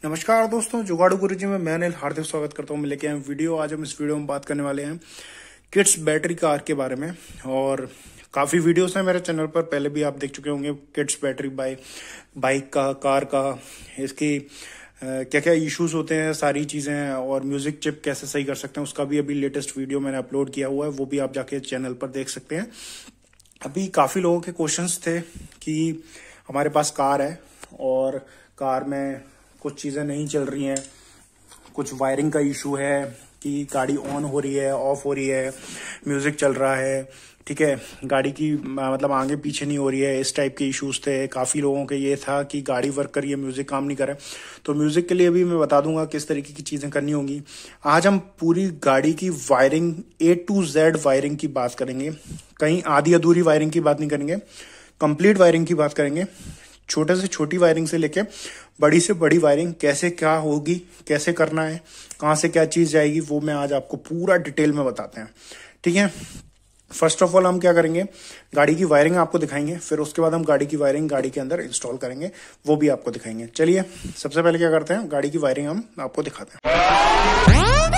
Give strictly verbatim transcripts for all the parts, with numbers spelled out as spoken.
नमस्कार दोस्तों, जुगाड़ू गुरुजी में मैं अनिल हार्दिक स्वागत करता हूँ। मैं लेके आए वीडियो। आज हम इस वीडियो में बात करने वाले हैं किट्स बैटरी कार के बारे में। और काफ़ी वीडियोस हैं मेरे चैनल पर, पहले भी आप देख चुके होंगे किट्स बैटरी बाइक बाइक का, कार का, इसकी क्या क्या इश्यूज होते हैं, सारी चीज़ें हैं, और म्यूजिक चिप कैसे सही कर सकते हैं उसका भी अभी लेटेस्ट वीडियो मैंने अपलोड किया हुआ है, वो भी आप जाके चैनल पर देख सकते हैं। अभी काफ़ी लोगों के क्वेश्चंस थे कि हमारे पास कार है और कार में कुछ चीज़ें नहीं चल रही हैं, कुछ वायरिंग का इशू है कि गाड़ी ऑन हो रही है, ऑफ हो रही है, म्यूजिक चल रहा है, ठीक है, गाड़ी की मतलब आगे पीछे नहीं हो रही है, इस टाइप के इश्यूज थे। काफ़ी लोगों के ये था कि गाड़ी वर्क कर रही है, म्यूजिक काम नहीं कर रहा है। तो म्यूजिक के लिए भी मैं बता दूंगा किस तरीके की चीज़ें करनी होंगी। आज हम पूरी गाड़ी की wiring A to Z wiring की बात करेंगे, कहीं आधी अधूरी वायरिंग की बात नहीं करेंगे, कंप्लीट वायरिंग की बात करेंगे। छोटे से छोटी वायरिंग से लेके बड़ी से बड़ी वायरिंग कैसे क्या होगी, कैसे करना है, कहाँ से क्या चीज़ जाएगी, वो मैं आज आपको पूरा डिटेल में बताते हैं, ठीक है। फर्स्ट ऑफ ऑल हम क्या करेंगे, गाड़ी की वायरिंग आपको दिखाएंगे, फिर उसके बाद हम गाड़ी की वायरिंग गाड़ी के अंदर इंस्टॉल करेंगे, वो भी आपको दिखाएंगे। चलिए सबसे पहले क्या करते हैं, गाड़ी की वायरिंग हम आपको दिखाते हैं।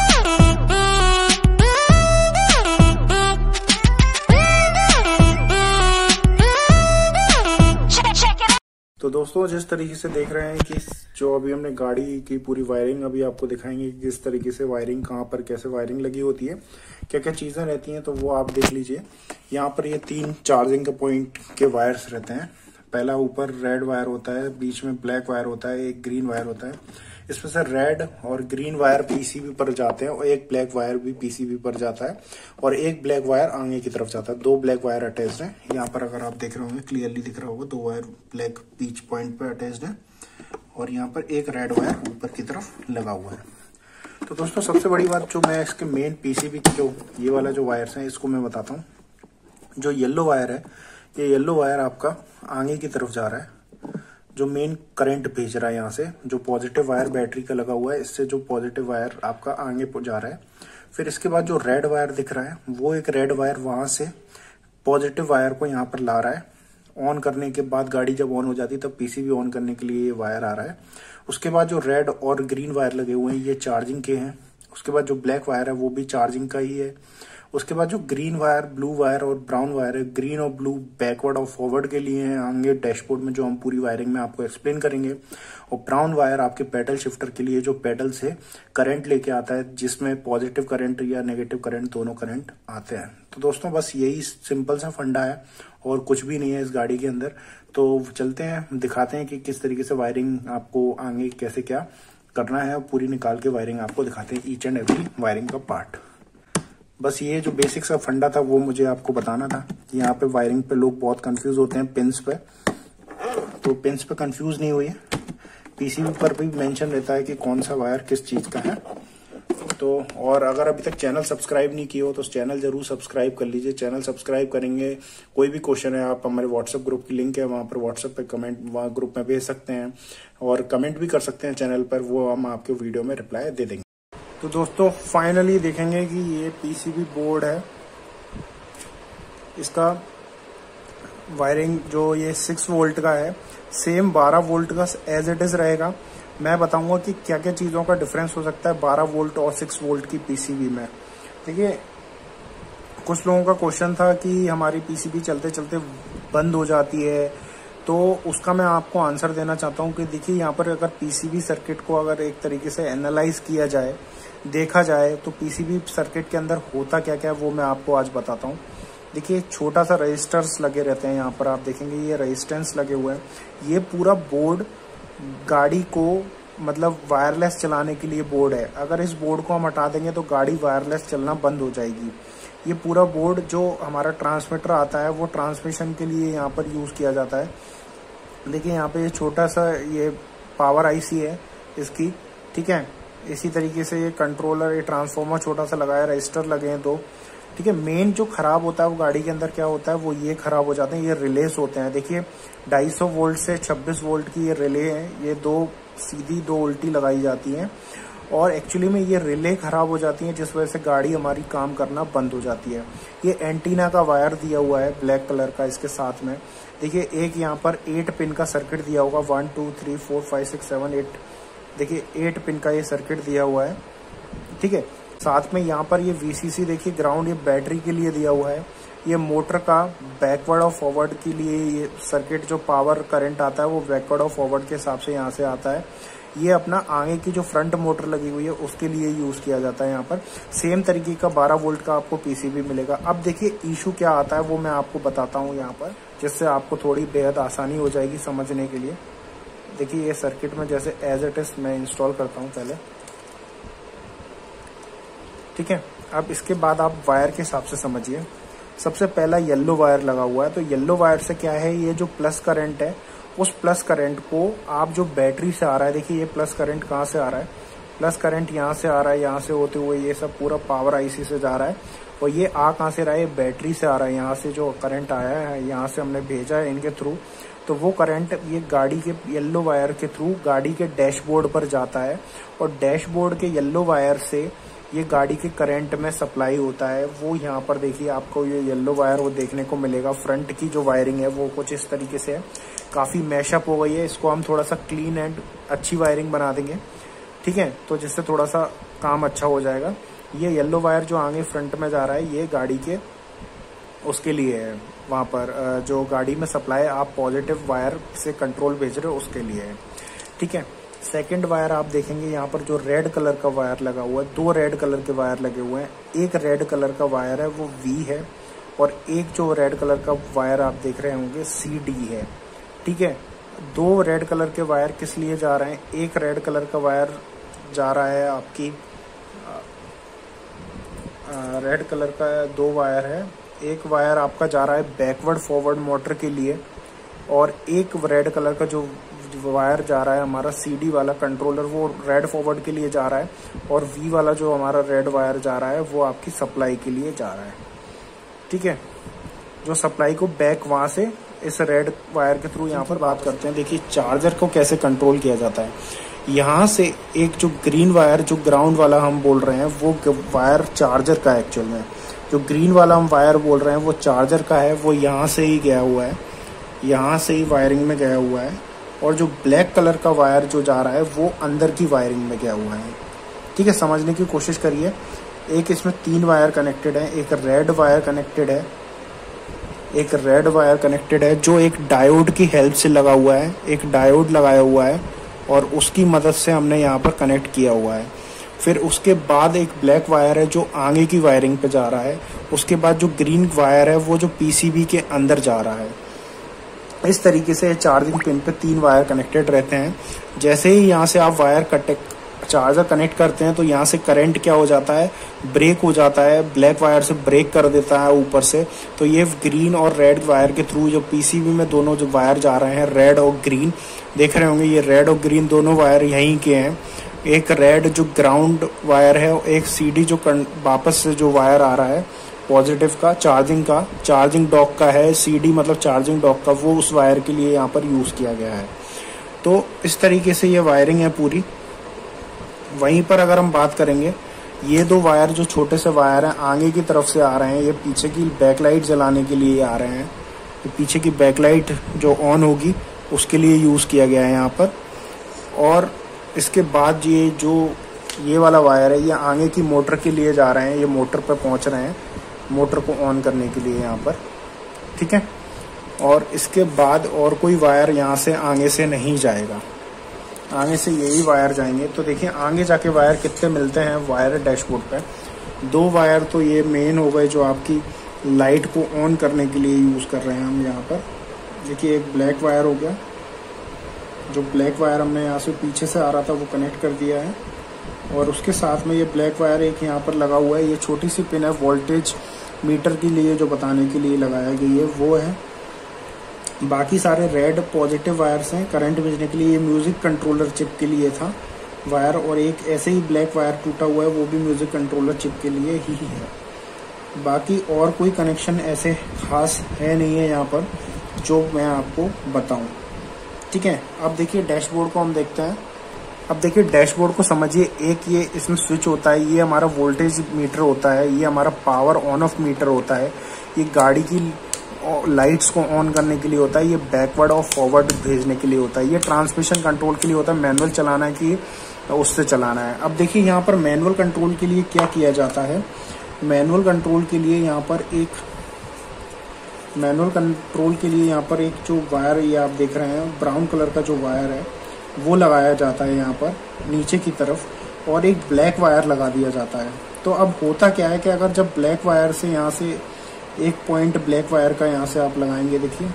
तो दोस्तों, जिस तरीके से देख रहे हैं कि जो अभी हमने गाड़ी की पूरी वायरिंग अभी आपको दिखाएंगे कि किस तरीके से वायरिंग, कहाँ पर कैसे वायरिंग लगी होती है, क्या क्या चीज़ें रहती हैं, तो वो आप देख लीजिए। यहाँ पर ये तीन चार्जिंग के पॉइंट के वायर्स रहते हैं। पहला ऊपर रेड वायर होता है, बीच में ब्लैक वायर होता है, एक ग्रीन वायर होता है। इसमें से रेड और ग्रीन वायर पीसीबी पर जाते हैं और एक ब्लैक वायर भी पीसीबी पर जाता है और एक ब्लैक वायर आगे की तरफ जाता है। दो ब्लैक वायर अटैच्ड है। यहाँ पर अगर आप देख रहे होंगे क्लियरली दिख रहा होगा, दो वायर ब्लैक पीच पॉइंट पे अटैच्ड है और यहाँ पर एक रेड वायर ऊपर की तरफ लगा हुआ है। तो दोस्तों, सबसे बड़ी बात जो मैं इसके मेन पीसीबी की जो ये वाला जो वायर्स है इसको मैं बताता हूँ। जो येल्लो वायर है, ये येल्लो वायर आपका आगे की तरफ जा रहा है, जो मेन करंट भेज रहा है। यहाँ से जो पॉजिटिव वायर बैटरी का लगा हुआ है, इससे जो पॉजिटिव वायर आपका आगे जा रहा है। फिर इसके बाद जो रेड वायर दिख रहा है, वो एक रेड वायर वहां से पॉजिटिव वायर को यहाँ पर ला रहा है। ऑन करने के बाद गाड़ी जब ऑन हो जाती है तब पीसीबी ऑन करने के लिए ये वायर आ रहा है। उसके बाद जो रेड और ग्रीन वायर लगे हुए हैं ये चार्जिंग के हैं। उसके बाद जो ब्लैक वायर है वो भी चार्जिंग का ही है। उसके बाद जो ग्रीन वायर, ब्लू वायर और ब्राउन वायर है, ग्रीन और ब्लू बैकवर्ड और फॉरवर्ड के लिए हैं आगे डैशबोर्ड में, जो हम पूरी वायरिंग में आपको एक्सप्लेन करेंगे। और ब्राउन वायर आपके पेडल शिफ्टर के लिए, जो पेडल से करंट लेके आता है, जिसमें पॉजिटिव करंट या नेगेटिव करंट दोनों करंट आते हैं। तो दोस्तों, बस यही सिंपल सा फंडा है और कुछ भी नहीं है इस गाड़ी के अंदर। तो चलते हैं, दिखाते हैं कि किस तरीके से वायरिंग आपको आगे कैसे क्या करना है, पूरी निकाल के वायरिंग आपको दिखाते हैं, ईच एंड एवरी वायरिंग का पार्ट। बस ये जो बेसिक सा फंडा था वो मुझे आपको बताना था। यहाँ पे वायरिंग पे लोग बहुत कंफ्यूज होते हैं पिन्स पे, तो पिन्स पे कंफ्यूज नहीं हुई है। पीसीबी पर भी मेंशन रहता है कि कौन सा वायर किस चीज का है। तो और अगर अभी तक चैनल सब्सक्राइब नहीं किए हो तो चैनल जरूर सब्सक्राइब कर लीजिए। चैनल सब्सक्राइब करेंगे, कोई भी क्वेश्चन है आप हमारे व्हाट्सएप ग्रुप की लिंक है, वहां पर व्हाट्सएप पे कमेंट वहाँ ग्रुप में भेज सकते हैं और कमेंट भी कर सकते हैं चैनल पर, वो हम आपके वीडियो में रिप्लाई दे देंगे। तो दोस्तों, फाइनली देखेंगे कि ये पीसीबी बोर्ड है, इसका वायरिंग जो ये सिक्स वोल्ट का है, सेम बारह वोल्ट का एज इट इज रहेगा। मैं बताऊंगा कि क्या क्या चीज़ों का डिफरेंस हो सकता है बारह वोल्ट और सिक्स वोल्ट की पीसीबी में। देखिए, कुछ लोगों का क्वेश्चन था कि हमारी पीसीबी चलते चलते बंद हो जाती है, तो उसका मैं आपको आंसर देना चाहता हूं कि देखिए, यहाँ पर अगर पीसीबी सर्किट को अगर एक तरीके से एनालाइज किया जाए, देखा जाए, तो पीसीबी सर्किट के अंदर होता क्या क्या है वो मैं आपको आज बताता हूँ। देखिए, छोटा सा रजिस्टर्स लगे रहते हैं, यहाँ पर आप देखेंगे ये रेजिस्टेंस लगे हुए हैं। ये पूरा बोर्ड गाड़ी को मतलब वायरलेस चलाने के लिए बोर्ड है। अगर इस बोर्ड को हम हटा देंगे तो गाड़ी वायरलेस चलना बंद हो जाएगी। ये पूरा बोर्ड जो हमारा ट्रांसमीटर आता है वो ट्रांसमिशन के लिए यहाँ पर यूज किया जाता है। देखिए, यहाँ पे ये छोटा सा ये पावर आईसी है इसकी, ठीक है। इसी तरीके से ये कंट्रोलर, ये ट्रांसफार्मर छोटा सा लगाया, रजिस्टर लगे हैं दो, ठीक है। मेन जो खराब होता है वो गाड़ी के अंदर क्या होता है, वो ये खराब हो जाते हैं, ये रिलेस होते हैं। देखिए, ढाई सौ वोल्ट से छब्बीस वोल्ट की ये रिले है, ये दो सीधी दो उल्टी लगाई जाती हैं और एक्चुअली में ये रिले खराब हो जाती हैं, जिस वजह से गाड़ी हमारी काम करना बंद हो जाती है। ये एंटीना का वायर दिया हुआ है ब्लैक कलर का इसके साथ में। देखिए, एक यहाँ पर एट पिन का सर्किट दिया होगा, one two three four five six seven eight देखिए एट पिन का ये सर्किट दिया हुआ है, ठीक है। साथ में यहाँ पर ये वीसीसी देखिए ग्राउंड, ये बैटरी के लिए दिया हुआ है। ये मोटर का बैकवर्ड और फॉरवर्ड के लिए ये सर्किट, जो पावर करंट आता है वो बैकवर्ड और फॉरवर्ड के हिसाब से यहाँ से आता है। ये अपना आगे की जो फ्रंट मोटर लगी हुई है उसके लिए यूज किया जाता है। यहाँ पर सेम तरीके का बारह वोल्ट का आपको पीसीबी मिलेगा। अब देखिए इशू क्या आता है वो मैं आपको बताता हूँ यहाँ पर, जिससे आपको थोड़ी बेहद आसानी हो जाएगी समझने के लिए। देखिए ये सर्किट में जैसे एज इट इज मैं इंस्टॉल करता हूँ पहले, ठीक है। अब इसके बाद आप वायर के हिसाब से समझिए। सबसे पहला येलो वायर लगा हुआ है, तो येलो वायर से क्या है, ये जो प्लस करंट है उस प्लस करंट को आप जो बैटरी से आ रहा है, देखिए ये प्लस करंट कहाँ से आ रहा है, प्लस करंट यहाँ से आ रहा है, यहाँ से होते हुए ये सब पूरा पावर आईसी से जा रहा है। और ये आ कहाँ से रहा है, ये बैटरी से आ रहा है। यहाँ से जो करंट आया है यहाँ से हमने भेजा है इनके थ्रू, तो वो करंट ये गाड़ी के येलो वायर के थ्रू गाड़ी के डैशबोर्ड पर जाता है। और डैशबोर्ड के येलो वायर से ये गाड़ी के करंट में सप्लाई होता है। वो यहाँ पर देखिए आपको ये येलो वायर वो देखने को मिलेगा। फ्रंट की जो वायरिंग है वो कुछ इस तरीके से है, काफी मैशअप हो गई है। इसको हम थोड़ा सा क्लीन एंड अच्छी वायरिंग बना देंगे, ठीक है, तो जिससे थोड़ा सा काम अच्छा हो जाएगा। ये येलो वायर जो आगे फ्रंट में जा रहा है ये गाड़ी के उसके लिए है, वहां पर जो गाड़ी में सप्लाई आप पॉजिटिव वायर से कंट्रोल भेज रहे हो उसके लिए है, ठीक है। सेकंड वायर आप देखेंगे यहाँ पर जो रेड कलर का वायर लगा हुआ है, दो रेड कलर के वायर लगे हुए हैं। एक रेड कलर का वायर है वो वी है, और एक जो रेड कलर का वायर आप देख रहे होंगे सी डी है, ठीक है। दो रेड कलर के वायर किस लिए जा रहे हैं, एक रेड कलर का वायर जा रहा है आपकी रेड कलर का दो वायर है, एक वायर आपका जा रहा है बैकवर्ड फॉरवर्ड मोटर के लिए, और एक रेड कलर का जो वायर जा रहा है हमारा सीडी वाला कंट्रोलर वो रेड फॉरवर्ड के लिए जा रहा है, और वी वाला जो हमारा रेड वायर जा रहा है वो आपकी सप्लाई के लिए जा रहा है, ठीक है। जो सप्लाई को बैक वहां से इस रेड वायर के थ्रू यहाँ पर बात करते हैं। देखिए चार्जर को कैसे कंट्रोल किया जाता है। यहाँ से एक जो ग्रीन वायर जो ग्राउंड वाला हम बोल रहे हैं वो वायर चार्जर का है। एक्चुअल में जो ग्रीन वाला हम वायर बोल रहे हैं वो चार्जर का है, वो यहाँ से ही गया हुआ है, यहाँ से ही वायरिंग में गया हुआ है। और जो ब्लैक कलर का वायर जो जा रहा है वो अंदर की वायरिंग में गया हुआ है, ठीक है। समझने की कोशिश करिए। एक इसमें तीन वायर कनेक्टेड है, एक रेड वायर कनेक्टेड है, एक रेड वायर कनेक्टेड है जो एक डायोड की हेल्प से लगा हुआ है, एक डायोड लगाया हुआ है और उसकी मदद से हमने यहाँ पर कनेक्ट किया हुआ है। फिर उसके बाद एक ब्लैक वायर है जो आगे की वायरिंग पे जा रहा है। उसके बाद जो ग्रीन वायर है वो जो पीसीबी के अंदर जा रहा है। इस तरीके से चार्जिंग पिन पे तीन वायर कनेक्टेड रहते हैं। जैसे ही यहाँ से आप वायर कनेक्ट चार्जर कनेक्ट करते हैं तो यहाँ से करंट क्या हो जाता है, ब्रेक हो जाता है, ब्लैक वायर से ब्रेक कर देता है ऊपर से। तो ये ग्रीन और रेड वायर के थ्रू जो पीसीबी में दोनों जो वायर जा रहे हैं रेड और ग्रीन, देख रहे होंगे ये रेड और ग्रीन दोनों वायर यहीं के हैं। एक रेड जो ग्राउंड वायर है, एक सीडी जो वापस से जो वायर आ रहा है पॉजिटिव का चार्जिंग का चार्जिंग डॉक का है, सीडी मतलब चार्जिंग डॉक का, वो उस वायर के लिए यहाँ पर यूज किया गया है। तो इस तरीके से ये वायरिंग है पूरी। वहीं पर अगर हम बात करेंगे, ये दो वायर जो छोटे से वायर हैं आगे की तरफ से आ रहे हैं, ये पीछे की बैकलाइट जलाने के लिए आ रहे हैं। ये पीछे की बैकलाइट जो ऑन होगी उसके लिए यूज किया गया है यहाँ पर। और इसके बाद ये जो ये वाला वायर है ये आगे की मोटर के लिए जा रहे हैं, ये मोटर पर पहुंच रहे हैं मोटर को ऑन करने के लिए यहाँ पर, ठीक है। और इसके बाद और कोई वायर यहाँ से आगे से नहीं जाएगा, आगे से यही वायर जाएंगे। तो देखिए आगे जाके वायर कितने मिलते हैं वायर डैशबोर्ड पे। दो वायर तो ये मेन हो गए जो आपकी लाइट को ऑन करने के लिए यूज कर रहे हैं हम यहाँ पर। देखिए एक ब्लैक वायर हो गया, जो ब्लैक वायर हमने यहाँ से पीछे से आ रहा था वो कनेक्ट कर दिया है। और उसके साथ में ये ब्लैक वायर एक यहाँ पर लगा हुआ है, ये छोटी सी पिन है वोल्टेज मीटर के लिए जो बताने के लिए लगाया गई है वो है। बाकी सारे रेड पॉजिटिव वायर्स हैं करंट भेजने के लिए, ये म्यूजिक कंट्रोलर चिप के लिए था वायर। और एक ऐसे ही ब्लैक वायर टूटा हुआ है वो भी म्यूजिक कंट्रोलर चिप के लिए ही है। बाकी और कोई कनेक्शन ऐसे खास है नहीं है यहाँ पर जो मैं आपको बताऊं, ठीक है। अब देखिए डैशबोर्ड को हम देखते हैं। अब देखिए डैशबोर्ड को समझिए, एक ये इसमें स्विच होता है, ये हमारा वोल्टेज मीटर होता है, ये हमारा पावर ऑन ऑफ मीटर होता है, ये गाड़ी की लाइट्स को ऑन करने के लिए होता है, ये बैकवर्ड और फॉरवर्ड भेजने के लिए होता है, ये ट्रांसमिशन कंट्रोल के लिए होता है, मैनुअल चलाना है कि उससे चलाना है। अब देखिए यहाँ पर मैनुअल कंट्रोल के लिए क्या किया जाता है। मैनुअल कंट्रोल के लिए यहाँ पर एक मैनुअल कंट्रोल के लिए यहाँ पर एक जो वायर ये आप देख रहे हैं ब्राउन कलर का जो वायर है वो लगाया जाता है यहाँ पर नीचे की तरफ, और एक ब्लैक वायर लगा दिया जाता है। तो अब होता क्या है कि अगर जब ब्लैक वायर से यहाँ से एक पॉइंट ब्लैक वायर का यहाँ से आप लगाएंगे, देखिए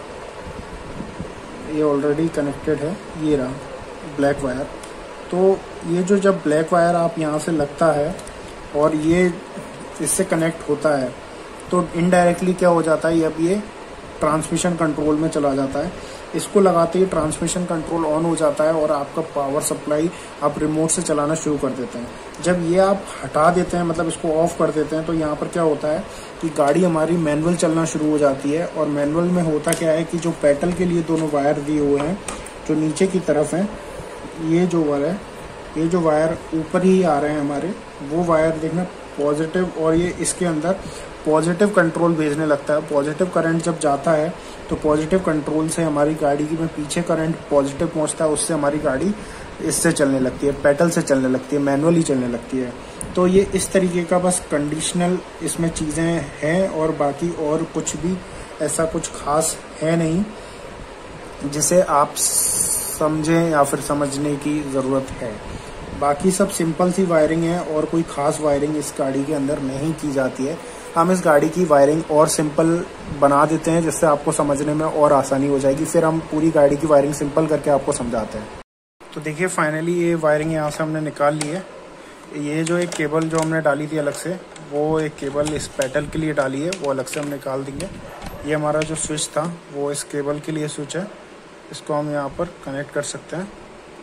ये ऑलरेडी कनेक्टेड है, ये रहा ब्लैक वायर। तो ये जो जब ब्लैक वायर आप यहाँ से लगता है और ये इससे कनेक्ट होता है तो इनडायरेक्टली क्या हो जाता है, अब ये ट्रांसमिशन कंट्रोल में चला जाता है। इसको लगाते ही ट्रांसमिशन कंट्रोल ऑन हो जाता है और आपका पावर सप्लाई आप रिमोट से चलाना शुरू कर देते हैं। जब ये आप हटा देते हैं, मतलब इसको ऑफ कर देते हैं, तो यहाँ पर क्या होता है कि गाड़ी हमारी मैनुअल चलना शुरू हो जाती है। और मैनुअल में होता क्या है कि जो पेडल के लिए दोनों वायर दिए हुए हैं जो नीचे की तरफ हैं, ये जो वायर है, ये जो वायर ऊपर ही आ रहे हैं हमारे, वो वायर देखना पॉजिटिव, और ये इसके अंदर पॉजिटिव कंट्रोल भेजने लगता है। पॉजिटिव करंट जब जाता है तो पॉजिटिव कंट्रोल से हमारी गाड़ी की में पीछे करंट पॉजिटिव पहुंचता है, उससे हमारी गाड़ी इससे चलने लगती है, पेडल से चलने लगती है, मैनुअली चलने लगती है। तो ये इस तरीके का बस कंडीशनल इसमें चीज़ें हैं, और बाकी और कुछ भी ऐसा कुछ खास है नहीं जिसे आप समझें या फिर समझने की ज़रूरत है। बाकी सब सिंपल सी वायरिंग है और कोई खास वायरिंग इस गाड़ी के अंदर नहीं की जाती है। हम इस गाड़ी की वायरिंग और सिंपल बना देते हैं जिससे आपको समझने में और आसानी हो जाएगी। फिर हम पूरी गाड़ी की वायरिंग सिंपल करके आपको समझाते हैं। तो देखिए फाइनली ये वायरिंग यहाँ से हमने निकाल ली है। ये जो एक केबल जो हमने डाली थी अलग से, वो एक केबल इस पेडल के लिए डाली है, वो अलग से हम निकाल देंगे। ये हमारा जो स्विच था वो इस केबल के लिए स्विच है, इसको हम यहाँ पर कनेक्ट कर सकते हैं।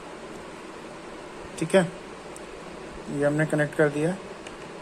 ठीक है, ये हमने कनेक्ट कर दिया है।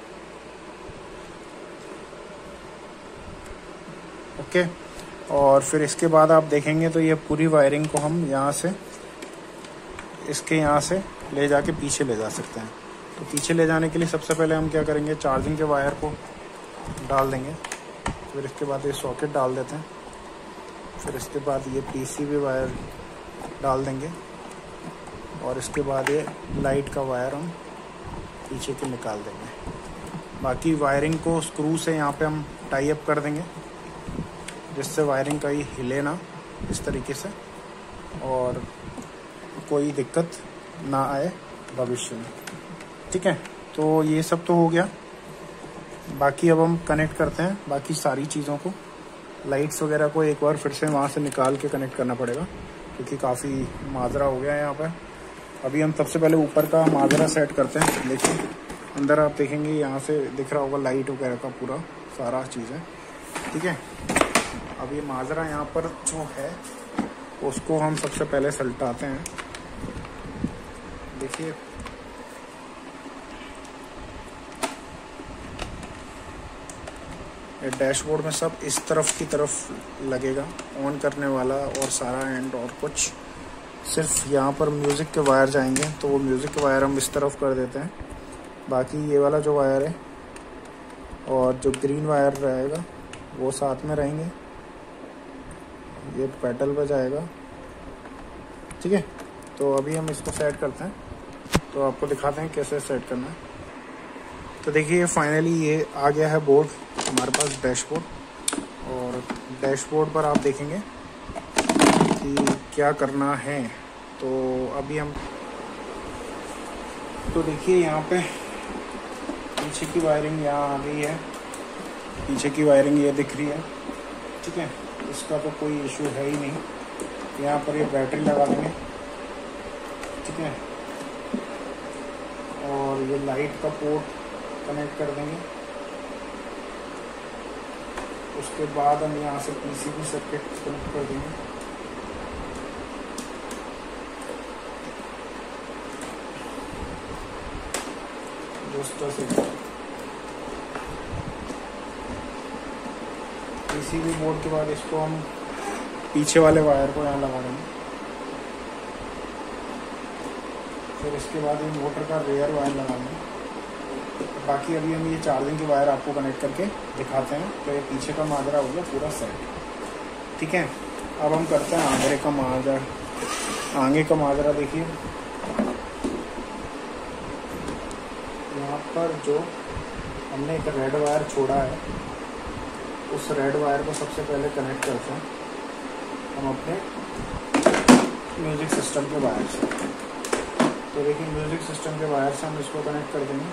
ओके, और फिर इसके बाद आप देखेंगे तो ये पूरी वायरिंग को हम यहाँ से इसके यहाँ से ले जाके पीछे ले जा सकते हैं। तो पीछे ले जाने के लिए सबसे पहले हम क्या करेंगे, चार्जिंग के वायर को डाल देंगे, फिर इसके बाद ये सॉकेट डाल देते हैं, फिर इसके बाद ये पीसीबी वायर डाल देंगे, और इसके बाद ये लाइट का वायर हम पीछे के निकाल देंगे। बाकी वायरिंग को स्क्रू से यहाँ पे हम टाई अप कर देंगे जिससे वायरिंग कहीं हिले ना इस तरीके से, और कोई दिक्कत ना आए भविष्य में। ठीक है, तो ये सब तो हो गया। बाकी अब हम कनेक्ट करते हैं बाकी सारी चीज़ों को। लाइट्स वगैरह को एक बार फिर से वहाँ से निकाल के कनेक्ट करना पड़ेगा क्योंकि काफ़ी माजरा हो गया है यहाँ पर। अभी हम सबसे पहले ऊपर का माजरा सेट करते हैं। देखिए अंदर आप देखेंगे यहाँ से दिख रहा होगा लाइट वगैरह का पूरा सारा चीज़ है। ठीक है, अब ये माजरा यहाँ पर जो है उसको हम सबसे पहले सलटाते हैं। देखिए ये डैशबोर्ड में सब इस तरफ की तरफ लगेगा ऑन करने वाला और सारा एंड, और कुछ सिर्फ यहाँ पर म्यूज़िक के वायर जाएंगे तो वो म्यूज़िक के वायर हम इस तरफ कर देते हैं। बाकी ये वाला जो वायर है और जो ग्रीन वायर रहेगा वो साथ में रहेंगे, ये पेडल पर जाएगा। ठीक है, तो अभी हम इसको सेट करते हैं, तो आपको दिखाते हैं कैसे सेट करना है। तो देखिए फाइनली ये आ गया है बोर्ड हमारे पास, डैशबोर्ड, और डैशबोर्ड पर आप देखेंगे कि क्या करना है। तो अभी हम तो देखिए यहाँ पे पीछे की वायरिंग यहाँ आ गई है, पीछे की वायरिंग ये दिख रही है। ठीक है, इसका तो कोई इशू है ही नहीं। यहाँ पर ये बैटरी लगा देंगे। ठीक है, और ये लाइट का पोर्ट कनेक्ट कर देंगे। उसके बाद हम यहाँ से पीसीबी सर्किट कनेक्ट कर देंगे। दोस्तों से पीसीबी बोर्ड के बाद इसको हम पीछे वाले वायर को यहाँ लगा देंगे। फिर इसके बाद ये मोटर का रेयर वायर लगाएंगे। बाकी अभी हम ये चार्जिंग के वायर आपको कनेक्ट करके दिखाते हैं। तो ये पीछे का माजरा हो गया पूरा सेट। ठीक है। अब हम करते हैं आगे का माजरा। आगे का माजरा देखिए, यहाँ पर जो हमने एक रेड वायर छोड़ा है, उस रेड वायर को सबसे पहले कनेक्ट करते हैं हम अपने म्यूज़िक सिस्टम के वायर से। तो देखिए म्यूज़िक सिस्टम के वायर से हम इसको कनेक्ट कर देंगे।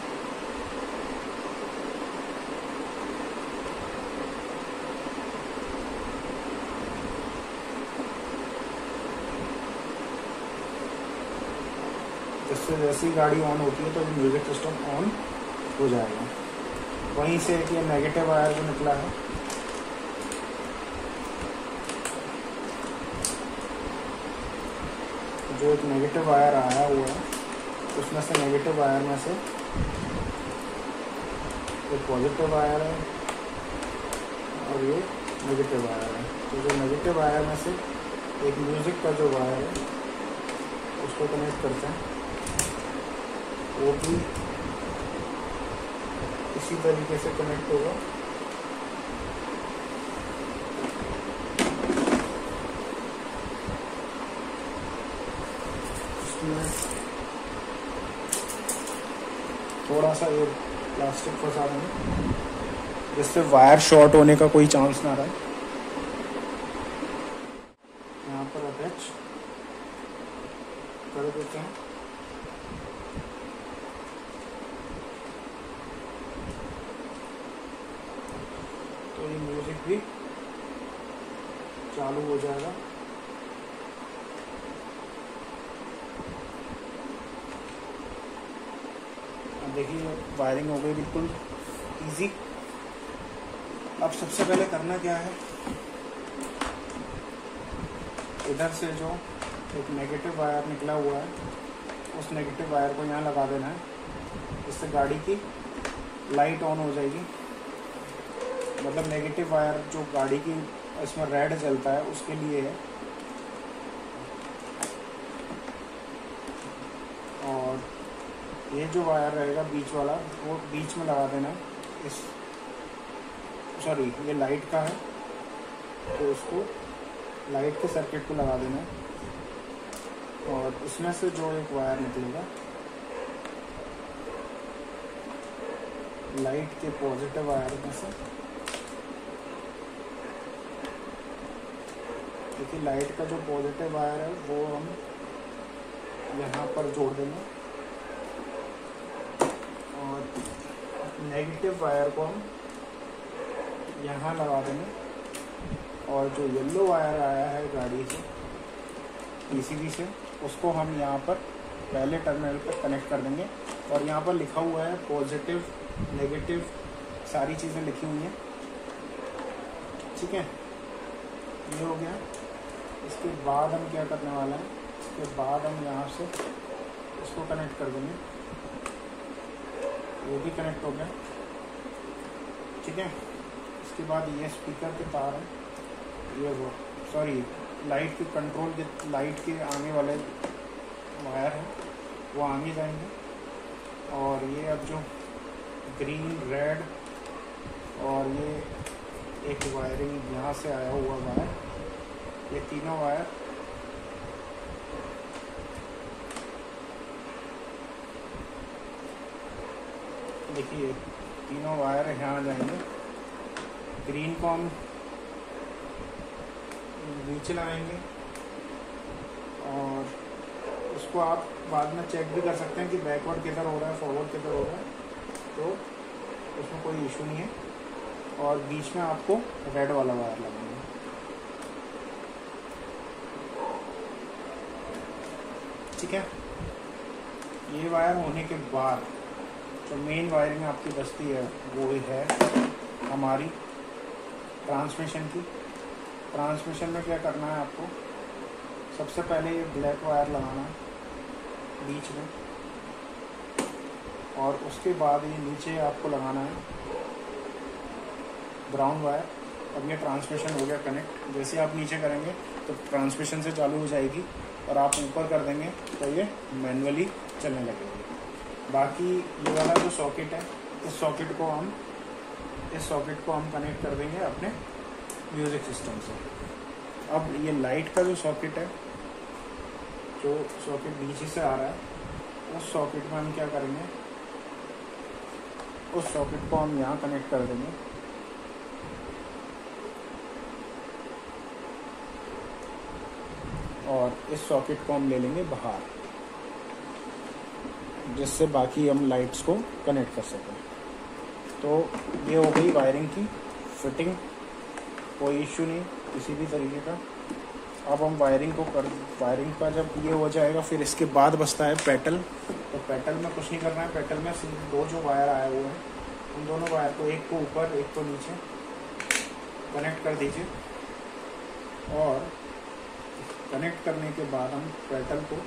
जिससे जैसी गाड़ी ऑन होती है तो म्यूज़िक सिस्टम ऑन हो जाएगा। वहीं से एक ये नेगेटिव वायर जो निकला है, जो एक नेगेटिव वायर आया हुआ है, उसमें से नेगेटिव वायर में से एक पॉजिटिव वायर है और ये नेगेटिव वायर है। तो जो नेगेटिव वायर में से एक म्यूज़िक का जो वायर है उसको कनेक्ट करते हैं, वो भी इसी तरीके से कनेक्ट होगा। इसमें थोड़ा सा ये प्लास्टिक फंसा देंगे जिससे वायर शॉर्ट होने का कोई चांस ना रहे। यहाँ पर अटैच कर देते हैं। तो ये म्यूजिक भी चालू हो जाएगा। अब देखिए वायरिंग हो गई बिल्कुल इजी। अब सबसे पहले करना क्या है, इधर से जो एक नेगेटिव वायर निकला हुआ है उस नेगेटिव वायर को यहाँ लगा देना है। इससे गाड़ी की लाइट ऑन हो जाएगी। मतलब नेगेटिव वायर जो गाड़ी की इसमें रेड जलता है उसके लिए है, और ये जो वायर रहेगा बीच वाला वो बीच में लगा देना है। इस सॉरी ये लाइट का है तो उसको लाइट के सर्किट को लगा देना है। और इसमें से जो एक वायर निकलेगा लाइट के पॉजिटिव वायर में से, क्योंकि लाइट का जो पॉजिटिव वायर है वो हम यहाँ पर जोड़ देंगे और नेगेटिव वायर को हम यहाँ लगा देंगे। और जो येलो वायर आया है गाड़ी से पीसीबी से, उसको हम यहाँ पर पहले टर्मिनल पर कनेक्ट कर देंगे। और यहाँ पर लिखा हुआ है पॉजिटिव नेगेटिव, सारी चीज़ें लिखी हुई हैं। ठीक है, ये हो गया। इसके बाद हम क्या करने वाले हैं, इसके बाद हम यहाँ से इसको कनेक्ट कर देंगे। वो भी कनेक्ट हो गया। ठीक है, इसके बाद ये स्पीकर के तार हैं, ये वो सॉरी लाइट के कंट्रोल के लाइट के आने वाले वायर हैं वो आगे जाएंगे। और ये अब जो ग्रीन रेड और ये एक वायरिंग यहाँ से आया हुआ वायर, ये तीनों वायर देखिए तीनों वायर यहाँ जाएंगे। ग्रीन को हम नीचे लगाएंगे और उसको आप बाद में चेक भी कर सकते हैं कि बैकवर्ड किधर हो रहा है फॉरवर्ड किधर हो रहा है, तो उसमें कोई इशू नहीं है। और बीच में आपको रेड वाला वायर लगाएंगे। ठीक है, ये वायर होने के बाद जो मेन वायरिंग आपकी बचती है वो है हमारी ट्रांसमिशन की। ट्रांसमिशन में क्या करना है आपको, सबसे पहले ये ब्लैक वायर लगाना है बीच में, और उसके बाद ये नीचे आपको लगाना है ब्राउन वायर। अब ये ट्रांसमिशन हो गया कनेक्ट। जैसे आप नीचे करेंगे तो ट्रांसमिशन से चालू हो जाएगी और आप ऊपर कर देंगे तो ये मैनुअली चलने लगेगी। बाकी ये वाला जो सॉकेट है, इस सॉकेट को हम इस सॉकेट को हम कनेक्ट कर देंगे अपने म्यूज़िक सिस्टम से। अब ये लाइट का जो सॉकेट है, जो सॉकेट नीचे से आ रहा है, उस सॉकेट में हम क्या करेंगे, उस सॉकेट को हम यहाँ कनेक्ट कर देंगे। और इस सॉकेट को हम ले लेंगे बाहर, जिससे बाकी हम लाइट्स को कनेक्ट कर सकें। तो ये हो गई वायरिंग की फिटिंग, कोई इश्यू नहीं किसी भी तरीके का। अब हम वायरिंग को कर वायरिंग का जब ये हो जाएगा, फिर इसके बाद बचता है पेटल। तो पेटल में कुछ नहीं करना है, पेटल में सिर्फ दो जो वायर आए हुए हैं, उन दोनों वायर को एक को ऊपर एक को नीचे कनेक्ट कर दीजिए। और कनेक्ट करने के बाद हम पेटल को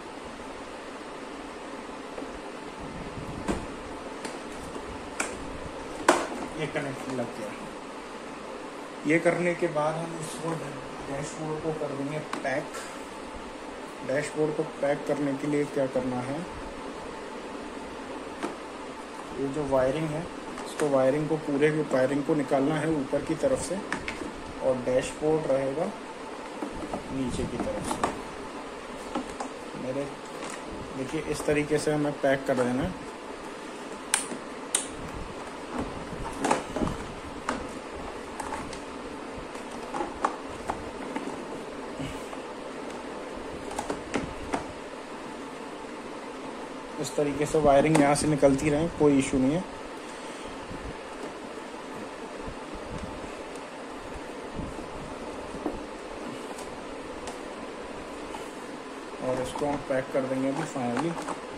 ये कनेक्ट लग गया। ये करने के बाद हम इसको डैशबोर्ड को कर देंगे पैक। डैशबोर्ड को पैक करने के लिए क्या करना है, ये जो वायरिंग है, इसको वायरिंग को पूरे वायरिंग को निकालना है ऊपर की तरफ से, और डैशबोर्ड रहेगा नीचे की तरफ से। मेरे देखिए इस तरीके से हमें पैक कर देना है। इस तरीके से वायरिंग यहाँ से निकलती रहे, कोई इशू नहीं है। और इसको हम पैक कर देंगे अभी फाइनली।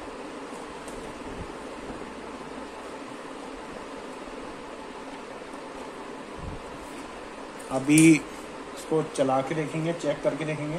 अभी इसको चला के देखेंगे, चेक करके देखेंगे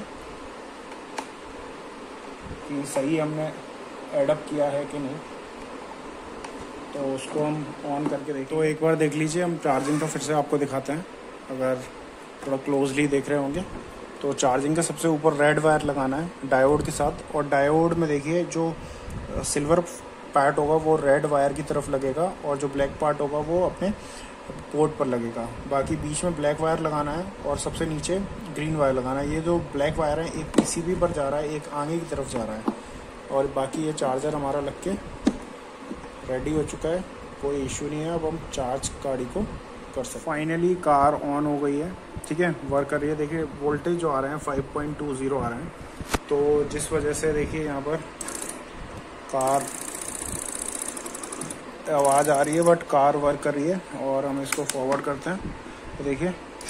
कि सही हमने एडअप किया है कि नहीं। तो उसको हम ऑन करके देखें। तो एक बार देख लीजिए, हम चार्जिंग का फिर से आपको दिखाते हैं। अगर थोड़ा क्लोजली देख रहे होंगे तो चार्जिंग का सबसे ऊपर रेड वायर लगाना है डायोड के साथ, और डायोड में देखिए जो सिल्वर पार्ट होगा वो रेड वायर की तरफ लगेगा, और जो ब्लैक पार्ट होगा वो अपने पोर्ट पर लगेगा। बाकी बीच में ब्लैक वायर लगाना है और सबसे नीचे ग्रीन वायर लगाना है। ये जो ब्लैक वायर है एक पीसीबी पर जा रहा है, एक आगे की तरफ जा रहा है, और बाकी ये चार्जर हमारा लग के रेडी हो चुका है, कोई इशू नहीं है। अब हम चार्ज गाड़ी को कर सकते। फाइनली कार ऑन हो गई है, ठीक है, वर्क कर रही है। देखिए वोल्टेज जो आ रहे हैं फाइव पॉइंट टू ज़ीरो आ रहे हैं, तो जिस वजह से देखिए यहाँ पर कार आवाज़ आ रही है, बट कार वर्क कर रही है। और हम इसको फॉरवर्ड करते हैं तो देखिए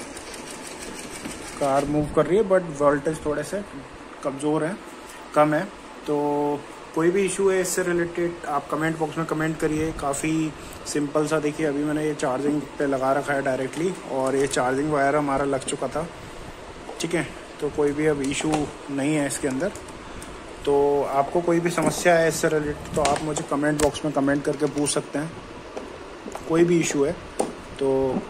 कार मूव कर रही है, बट वोल्टेज थोड़े से कमज़ोर है, कम है। तो कोई भी इशू है इससे रिलेटेड आप कमेंट बॉक्स में कमेंट करिए। काफ़ी सिंपल सा, देखिए अभी मैंने ये चार्जिंग पे लगा रखा है डायरेक्टली, और ये चार्जिंग वायर हमारा लग चुका था, ठीक है। तो कोई भी अब इशू नहीं है इसके अंदर। तो आपको कोई भी समस्या है इससे रिलेटेड तो आप मुझे कमेंट बॉक्स में कमेंट करके पूछ सकते हैं। कोई भी इशू है तो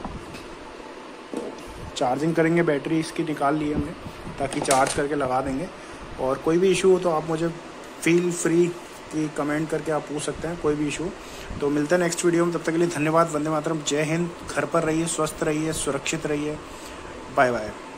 चार्जिंग करेंगे, बैटरी इसकी निकाल ली हमने ताकि चार्ज करके लगा देंगे। और कोई भी इशू हो तो आप मुझे फील फ्री कि कमेंट करके आप पूछ सकते हैं, कोई भी इशू। तो मिलते हैं नेक्स्ट वीडियो में, तब तक के लिए धन्यवाद। वंदे मातरम, जय हिंद। घर पर रहिए, स्वस्थ रहिए, सुरक्षित रहिए। Bye bye.